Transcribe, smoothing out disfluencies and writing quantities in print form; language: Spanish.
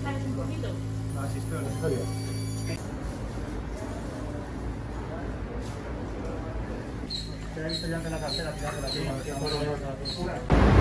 ¿Sabes un poquito? No, asisto en la historia. Te he visto ya ante la cartera, tirando la